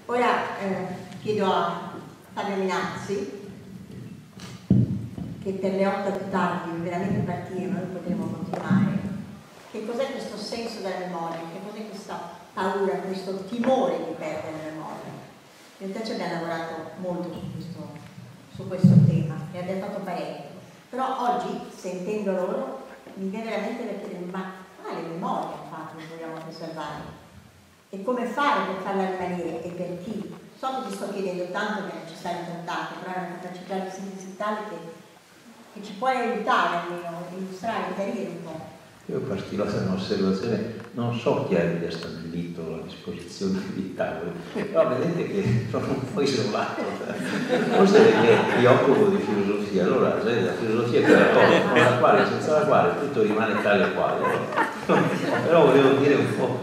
Ora chiedo a Fabio Minazzi, che per le 8 più tardi veramente partire, ma noi potremo continuare. Che cos'è questo senso della memoria? Che cos'è questa paura, questo timore di perdere la memoria? In realtà ci abbiamo lavorato molto su questo tema e abbiamo fatto parecchio. Però oggi, sentendo loro, mi viene veramente da chiedere: ma quale memoria infatti vogliamo preservare? E come fare per farla rimanere e per chi? So che ti sto chiedendo tanto che non ci stai importante, però è una capacità di sintesi tale che ci puoi aiutare almeno a illustrare, chiarire un po'. Io partirò da un'osservazione: non so chi ha stabilito la disposizione dei tavoli, però vedete che sono un po' isolato, forse perché mi occupo di filosofia. Allora la filosofia è quella cosa senza la quale tutto rimane tale e quale, però volevo dire un po'.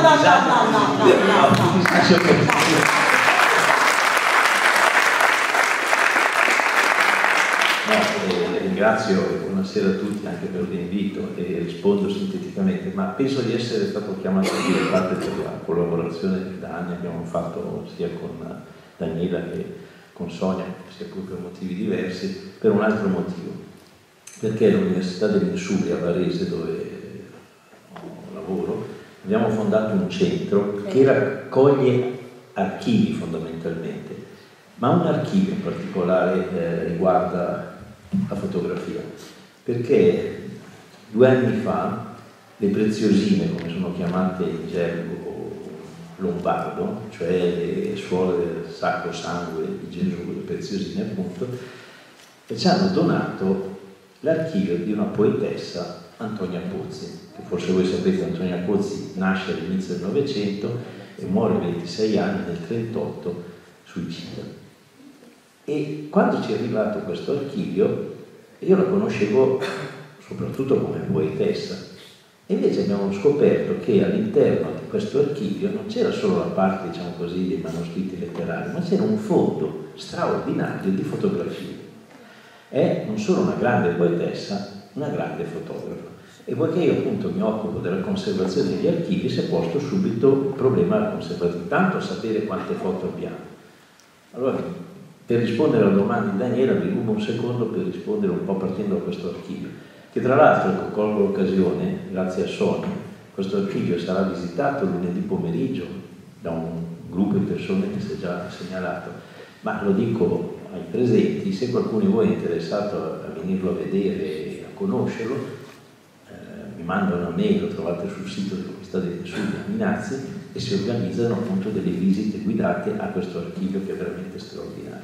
Ringrazio e buonasera a tutti anche per l'invito e rispondo sinteticamente, ma penso di essere stato chiamato a dire parte per la collaborazione che da anni abbiamo fatto sia con Daniela che con Sonia, sia pure per motivi diversi, per un altro motivo, perché all'Università dell'Insubria a Varese, dove lavoro, abbiamo fondato un centro che raccoglie archivi fondamentalmente, ma un archivio in particolare riguarda la fotografia, perché 2 anni fa le preziosine, come sono chiamate in gergo lombardo, cioè le suore del Sacro Sangue di Gesù, le preziosine appunto, ci hanno donato l'archivio di una poetessa, Antonia Pozzi, che forse voi sapete. Antonia Pozzi nasce all'inizio del Novecento e muore a 26 anni nel 1938, suicida. E quando ci è arrivato questo archivio, io la conoscevo soprattutto come poetessa, e invece abbiamo scoperto che all'interno di questo archivio non c'era solo la parte, diciamo così, dei manoscritti letterari, ma c'era un fondo straordinario di fotografie. È non solo una grande poetessa, una grande fotografa. E poiché io appunto mi occupo della conservazione degli archivi, si è posto subito il problema della conservazione, tanto sapere quante foto abbiamo. Allora, per rispondere alla domanda di Daniela, vi rubo un secondo per rispondere un po' partendo da questo archivio, che tra l'altro, colgo l'occasione, grazie a Sonia, questo archivio sarà visitato lunedì pomeriggio da un gruppo di persone che si è già segnalato, ma lo dico ai presenti: se qualcuno di voi è interessato a venirlo a vedere e a conoscerlo, mi manda una mail, lo trovate sul sito dell'Università dell'Insubria Minazzi, e si organizzano appunto delle visite guidate a questo archivio che è veramente straordinario.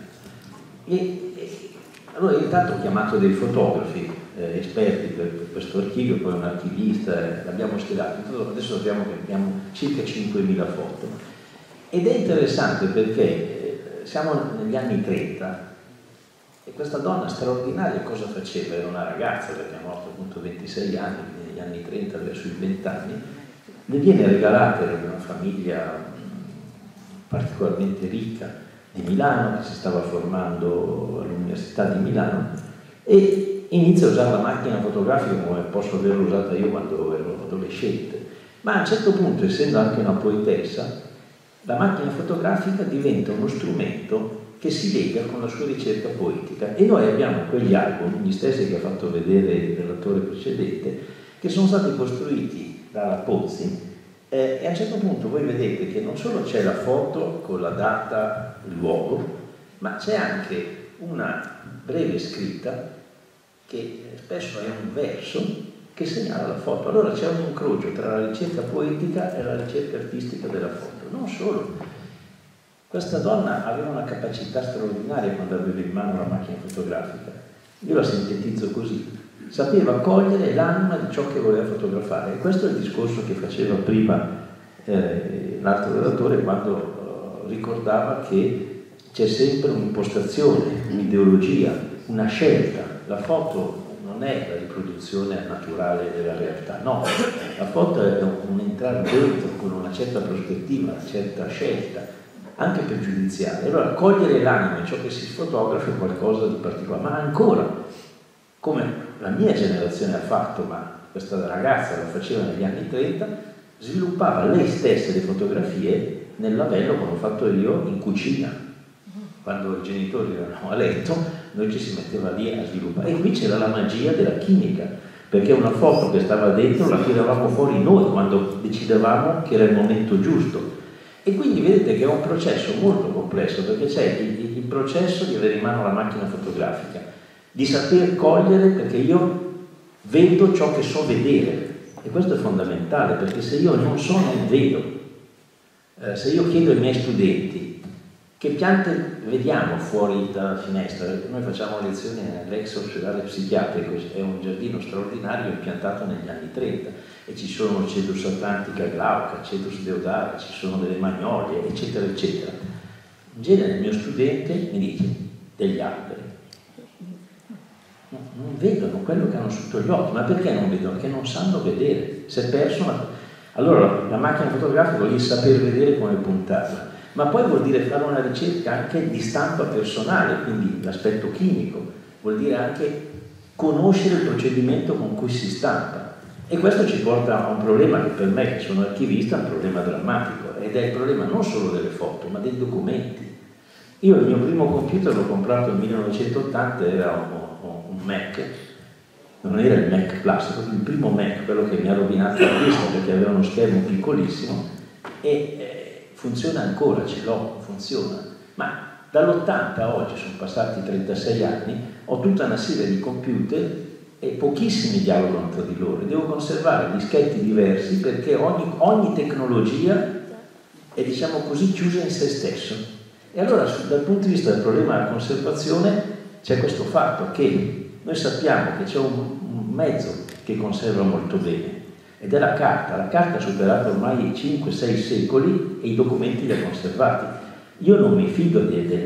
Allora intanto ho chiamato dei fotografi esperti per questo archivio, poi un archivista, l'abbiamo studiato. Adesso sappiamo che abbiamo circa 5.000 foto, ed è interessante perché siamo negli anni 30 e questa donna straordinaria cosa faceva? Era una ragazza, perché è morta appunto 26 anni, negli anni 30, verso i 20 anni. Le viene regalata da una famiglia particolarmente ricca di Milano, che si stava formando all'Università di Milano, e inizia a usare la macchina fotografica come posso averla usata io quando ero adolescente. Ma a un certo punto, essendo anche una poetessa, la macchina fotografica diventa uno strumento che si lega con la sua ricerca poetica, e noi abbiamo quegli album, gli stessi che ha fatto vedere il relatore precedente, che sono stati costruiti dalla Pozzi, e a un certo punto voi vedete che non solo c'è la foto con la data, il luogo, ma c'è anche una breve scritta che spesso è un verso che segnala la foto. Allora c'è un incrocio tra la ricerca poetica e la ricerca artistica della foto. Non solo, questa donna aveva una capacità straordinaria quando aveva in mano la macchina fotografica. Io la sintetizzo così: sapeva cogliere l'anima di ciò che voleva fotografare. E questo è il discorso che faceva prima l'altro relatore, quando ricordava che c'è sempre un'impostazione, un'ideologia, una scelta. La foto non è la riproduzione naturale della realtà, no, la foto è un entrare dentro con una certa prospettiva, una certa scelta, anche pregiudiziale. Allora cogliere l'anima in ciò che si fotografa è qualcosa di particolare, ma ancora, come la mia generazione ha fatto, ma questa ragazza lo faceva negli anni 30, sviluppava lei stessa le fotografie nel lavello, come ho fatto io, in cucina. Quando i genitori erano a letto, noi ci si metteva lì a sviluppare. E qui c'era la magia della chimica, perché una foto che stava dentro la tiravamo fuori noi quando decidevamo che era il momento giusto. E quindi vedete che è un processo molto complesso, perché c'è il processo di avere in mano la macchina fotografica, di saper cogliere, perché io vedo ciò che so vedere, e questo è fondamentale, perché se io non so non vedo. Se io chiedo ai miei studenti che piante vediamo fuori dalla finestra, noi facciamo lezioni nell'ex ospedale psichiatrico, è un giardino straordinario impiantato negli anni 30 e ci sono Cedrus atlantica glauca, Cedrus deodara, ci sono delle magnolie, eccetera, eccetera. In genere il mio studente mi dice degli alberi. No, non vedono quello che hanno sotto gli occhi, ma perché non vedono? Perché non sanno vedere, si è perso una... Allora la macchina fotografica vuol dire saper vedere come puntarla, ma poi vuol dire fare una ricerca anche di stampa personale, quindi l'aspetto chimico, vuol dire anche conoscere il procedimento con cui si stampa. E questo ci porta a un problema che per me, che sono archivista, è un problema drammatico, ed è il problema non solo delle foto, ma dei documenti. Io il mio primo computer l'ho comprato nel 1980, era un Mac, non era il Mac classico, il primo Mac, quello che mi ha rovinato la vista perché aveva uno schermo piccolissimo, e funziona ancora, ce l'ho, funziona. Ma dall'80 a oggi, sono passati 36 anni, ho tutta una serie di computer e pochissimi dialogano tra di loro. Devo conservare dischetti diversi perché ogni tecnologia è, diciamo così, chiusa in se stesso. E allora, dal punto di vista del problema della conservazione, c'è questo fatto che noi sappiamo che c'è un mezzo che conserva molto bene, ed è la carta. La carta ha superato ormai 5-6 secoli e i documenti li ha conservati. Io non mi fido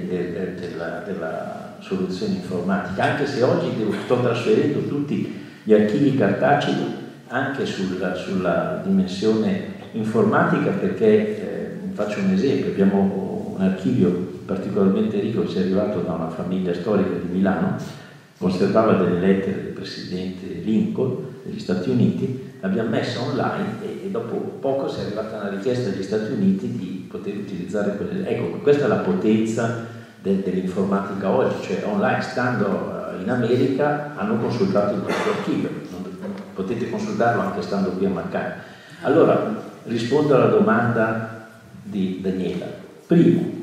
della soluzione informatica, anche se oggi sto trasferendo tutti gli archivi cartacei anche sulla dimensione informatica, perché faccio un esempio, abbiamo un archivio particolarmente ricco che ci è arrivato da una famiglia storica di Milano, conservava delle lettere del presidente Lincoln degli Stati Uniti, l'abbiamo messa online e dopo poco si è arrivata una richiesta dagli Stati Uniti di poter utilizzare quelle. Ecco, questa è la potenza dell'informatica oggi, cioè online, stando in America, hanno consultato il nostro archivio, potete consultarlo anche stando qui a Maccari. Allora, rispondo alla domanda di Daniela. Primo,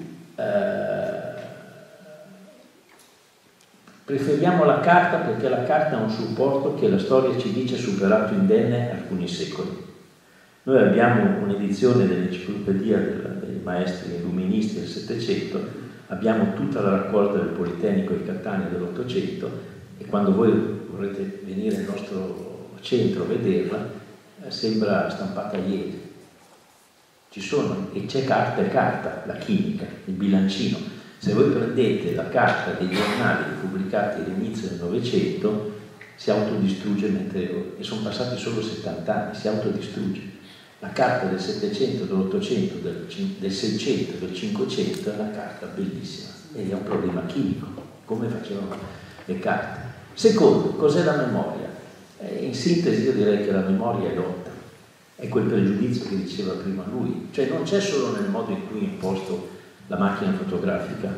preferiamo la carta perché la carta è un supporto che la storia ci dice ha superato indenne alcuni secoli. Noi abbiamo un'edizione dell'enciclopedia dei maestri illuministi del Settecento, abbiamo tutta la raccolta del Politecnico di Catania dell'Ottocento, e quando voi vorrete venire nel nostro centro a vederla, sembra stampata ieri. Ci sono, e c'è carta e carta, la chimica, il bilancino. Se voi prendete la carta dei giornali pubblicati all'inizio del Novecento, si autodistrugge e sono passati solo 70 anni, si autodistrugge. La carta del Settecento, dell'Ottocento, del Seicento, del Cinquecento è una carta bellissima ed è un problema chimico, come facevano le carte. Secondo, cos'è la memoria? In sintesi io direi che la memoria è lotta, è quel pregiudizio che diceva prima lui, cioè non c'è solo nel modo in cui è imposto la macchina fotografica,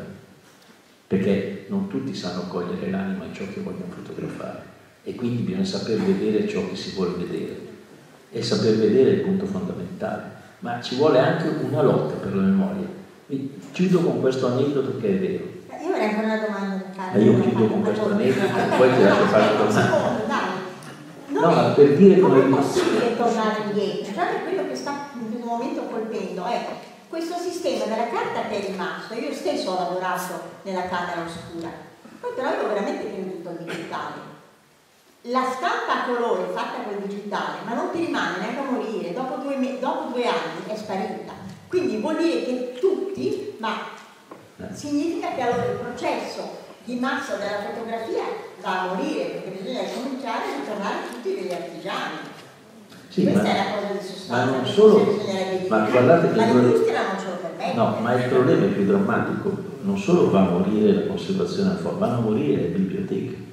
perché non tutti sanno cogliere l'anima in ciò che vogliono fotografare, e quindi bisogna saper vedere ciò che si vuole vedere, e saper vedere è il punto fondamentale, ma ci vuole anche una lotta per la memoria. Chiudo con questo aneddoto che è vero. Io avrei ancora una domanda da fare. Io chiudo con questo aneddoto e poi ti lascio fare la domanda. No, ma per dire come non è possibile tornare indietro, già per quello che sta in questo momento colpendo, ecco. Questo sistema della carta che è rimasto, io stesso ho lavorato nella camera oscura, poi però io ho veramente creduto al digitale. La stampa a colore fatta col digitale, ma non ti rimane neanche a morire, dopo due anni è sparita. Quindi vuol dire che tutti, ma significa che allora il processo di massa della fotografia va a morire, perché bisogna cominciare a tornare tutti degli artigiani. Sì, questa è la cosa di sostanza, ma non solo, ma guardate che l'industria non ce lo permette. No, ma il problema è più drammatico, non solo va a morire la conservazione a fuoco, vanno a morire le biblioteche.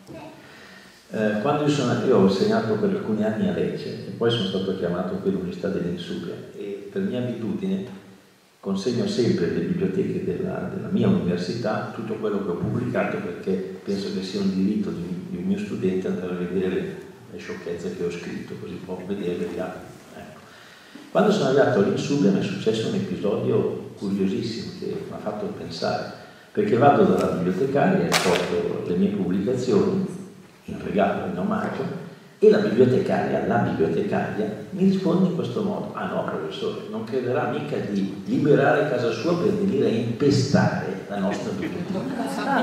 Quando io ho insegnato per alcuni anni a Lecce e poi sono stato chiamato qui all'Università dell'Insubria, e per mia abitudine consegno sempre alle biblioteche della mia università tutto quello che ho pubblicato, perché penso che sia un diritto di un mio studente andare a vedere le sciocchezze che ho scritto, così può vederle là. Ecco. Quando sono arrivato all'Insubria mi è successo un episodio curiosissimo che mi ha fatto pensare, perché vado dalla bibliotecaria e porto le mie pubblicazioni in regalo, in omaggio, e la bibliotecaria mi risponde in questo modo: ah no professore, non crederà mica di liberare casa sua per venire a impestare la nostra biblioteca.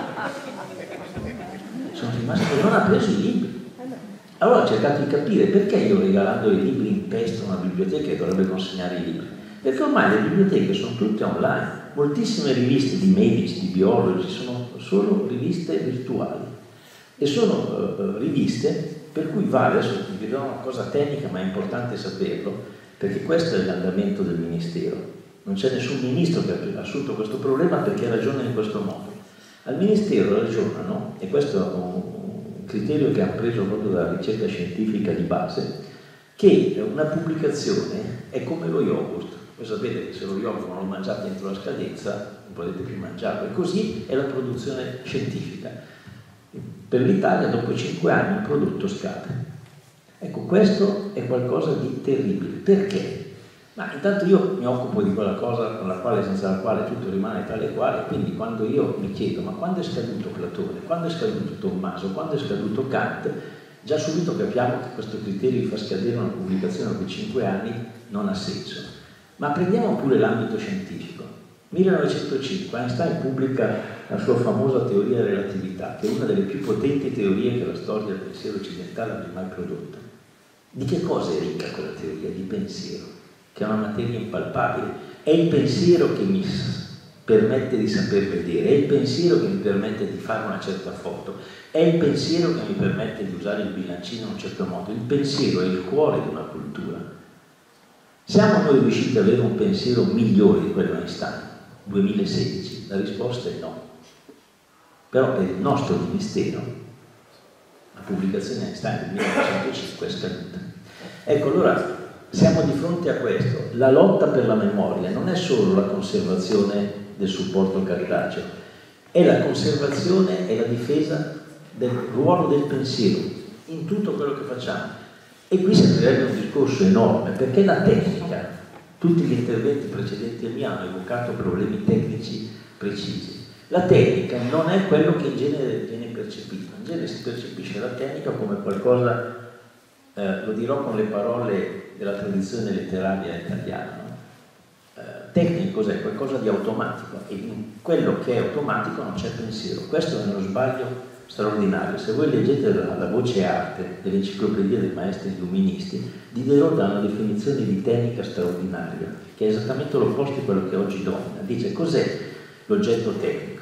Sono rimasto che non ha preso i libri. Allora ho cercato di capire perché io, regalando i libri, impesto una biblioteca che dovrebbe consegnare i libri. Perché ormai le biblioteche sono tutte online, moltissime riviste di medici, di biologi sono solo riviste virtuali e sono riviste per cui vale, adesso vi dirò una cosa tecnica ma è importante saperlo, perché questo è l'andamento del Ministero. Non c'è nessun ministro che ha assunto questo problema perché ragiona in questo modo. Al Ministero ragionano, e questo è un criterio che hanno preso proprio dalla ricerca scientifica di base, che una pubblicazione è come lo yogurt. Voi sapete che se lo yogurt non lo mangiate entro la scadenza non potete più mangiarlo, e così è la produzione scientifica. Per l'Italia dopo 5 anni il prodotto scade. Ecco, questo è qualcosa di terribile. Perché? Ma intanto io mi occupo di quella cosa senza la quale tutto rimane tale e quale, quindi quando io mi chiedo ma quando è scaduto Platone, quando è scaduto Tommaso, quando è scaduto Kant, già subito capiamo che questo criterio di far scadere una pubblicazione dopo 5 anni non ha senso. Ma prendiamo pure l'ambito scientifico. 1905 Einstein pubblica la sua famosa teoria della relatività, che è una delle più potenti teorie che la storia del pensiero occidentale abbia mai prodotto. Di che cosa è ricca quella teoria? Di pensiero, che è una materia impalpabile. È il pensiero che mi permette di saper vedere, è il pensiero che mi permette di fare una certa foto, è il pensiero che mi permette di usare il bilancino in un certo modo. Il pensiero è il cuore di una cultura. Siamo noi riusciti ad avere un pensiero migliore di quello di Einstein? 2016? La risposta è no. Però per il nostro ministero la pubblicazione di Einstein del 1905 è scaduta. Ecco, allora siamo di fronte a questo. La lotta per la memoria non è solo la conservazione del supporto cartaceo, è la conservazione e la difesa del ruolo del pensiero in tutto quello che facciamo. E qui servirebbe un discorso enorme, perché la tecnica, tutti gli interventi precedenti a me hanno evocato problemi tecnici precisi. La tecnica non è quello che in genere viene percepito. In genere si percepisce la tecnica come qualcosa, lo dirò con le parole della tradizione letteraria italiana, no? Tecnica cos'è? Qualcosa di automatico, e in quello che è automatico non c'è pensiero. Questo è uno sbaglio straordinario. Se voi leggete la voce arte dell'enciclopedia dei maestri illuministi, Diderot dà una definizione di tecnica straordinaria, che è esattamente l'opposto di quello che oggi domina. Dice: cos'è l'oggetto tecnico?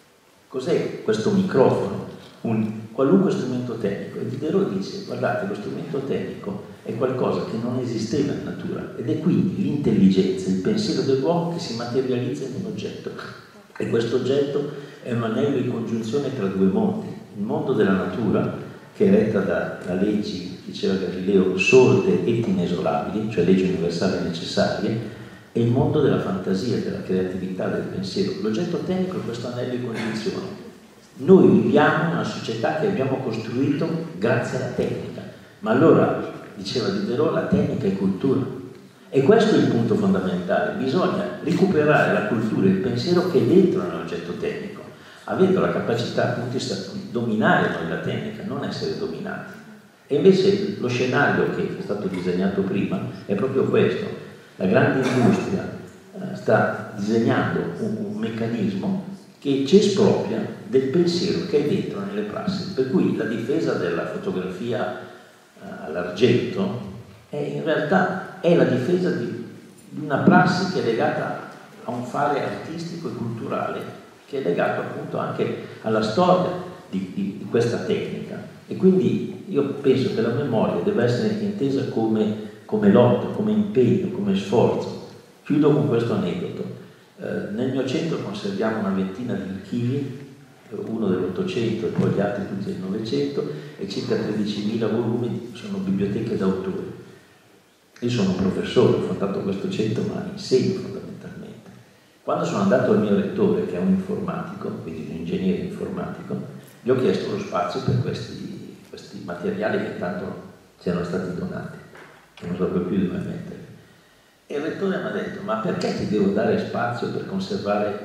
Cos'è questo microfono? Qualunque strumento tecnico. E Diderot dice: guardate, lo strumento tecnico è qualcosa che non esisteva in natura, ed è quindi l'intelligenza, il pensiero dell'uomo che si materializza in un oggetto. E questo oggetto è un anello di congiunzione tra due mondi: il mondo della natura, che è retta da leggi, diceva Galileo, sorde ed inesorabili, cioè leggi universali necessarie, e il mondo della fantasia, della creatività, del pensiero. L'oggetto tecnico è questo anello di congiunzione. Noi viviamo in una società che abbiamo costruito grazie alla tecnica, ma allora, diceva Diderot, la tecnica è cultura. E questo è il punto fondamentale: bisogna recuperare la cultura e il pensiero che è dentro nell'oggetto tecnico, avendo la capacità appunto di dominare noi la tecnica, non essere dominati. E invece lo scenario che è stato disegnato prima è proprio questo: la grande industria sta disegnando un meccanismo che ci espropria del pensiero che è dentro nelle prassi, per cui la difesa della fotografia all'argento in realtà è la difesa di una prassi che è legata a un fare artistico e culturale, che è legato appunto anche alla storia di questa tecnica. E quindi io penso che la memoria deve essere intesa come lotta, come impegno, come sforzo. Chiudo con questo aneddoto. Nel mio centro conserviamo una ventina di archivi, uno dell'800 e poi gli altri tutti del 900, e circa 13.000 volumi sono biblioteche d'autori. Io sono un professore, ho fondato questo centro, ma insegno fondamentalmente. Quando sono andato al mio rettore, che è un informatico, quindi un ingegnere informatico, gli ho chiesto lo spazio per questi materiali che intanto ci erano stati donati, che non sapevo più dove metterli. E il rettore mi ha detto: ma perché ti devo dare spazio per conservare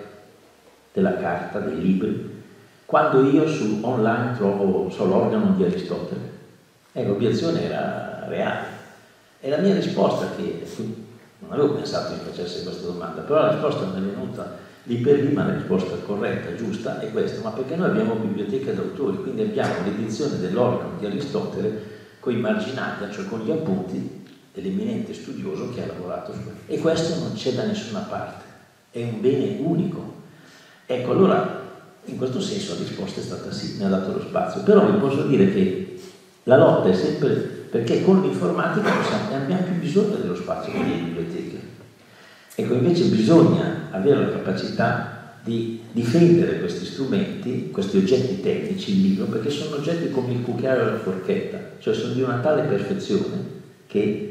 della carta, dei libri, quando io su online trovo l'organo di Aristotele? L'obiezione era reale. E la mia risposta, che non avevo pensato che facesse questa domanda, però la risposta mi è venuta lì per lì, ma la risposta corretta, giusta, è questa: ma perché noi abbiamo biblioteche d'autori, quindi abbiamo l'edizione dell'organo di Aristotele con i marginati, cioè con gli appunti dell'eminente studioso che ha lavorato su questo. E questo non c'è da nessuna parte, è un bene unico. Ecco, allora, in questo senso la risposta è stata sì, mi ha dato lo spazio. Però vi posso dire che la lotta è sempre, perché con l'informatica abbiamo più bisogno dello spazio per le biblioteche. Ecco, invece bisogna avere la capacità di difendere questi strumenti, questi oggetti tecnici, il libro, perché sono oggetti come il cucchiaio e la forchetta, cioè sono di una tale perfezione che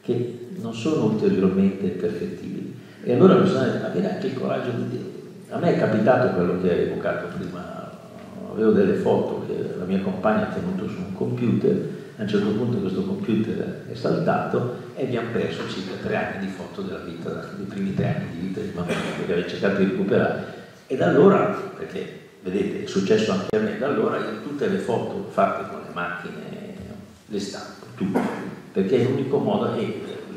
non sono ulteriormente perfettibili. E allora bisogna avere anche il coraggio di dire. A me è capitato quello che hai evocato prima, avevo delle foto che la mia compagna ha tenuto su un computer, a un certo punto questo computer è saltato e abbiamo perso circa 3 anni di foto della vita, dei primi 3 anni di vita di mamma, che avevo cercato di recuperare. E da allora, perché vedete è successo anche a me, da allora io tutte le foto fatte con le macchine le stampo, tutte, perché è l'unico modo. E le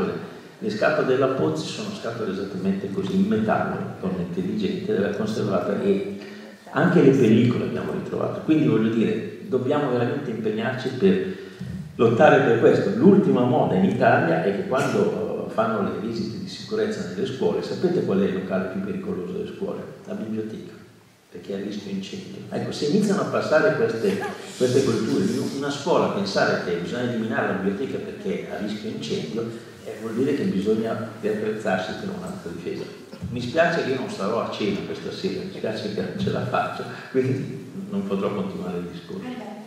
scatole della Pozzi sono scatole esattamente così, in metallo, con intelligente, deve essere conservata, e anche le pellicole abbiamo ritrovato. Quindi voglio dire, dobbiamo veramente impegnarci per lottare per questo. L'ultima moda in Italia è che quando fanno le visite di sicurezza nelle scuole, sapete qual è il locale più pericoloso delle scuole? La biblioteca, perché è a rischio incendio. Ecco, se iniziano a passare queste culture, in una scuola pensare che bisogna eliminare la biblioteca perché è a rischio incendio, vuol dire che bisogna attrezzarsi per un'altra difesa. Mi spiace che io non sarò a cena questa sera, mi spiace che non ce la faccio, quindi non potrò continuare il discorso.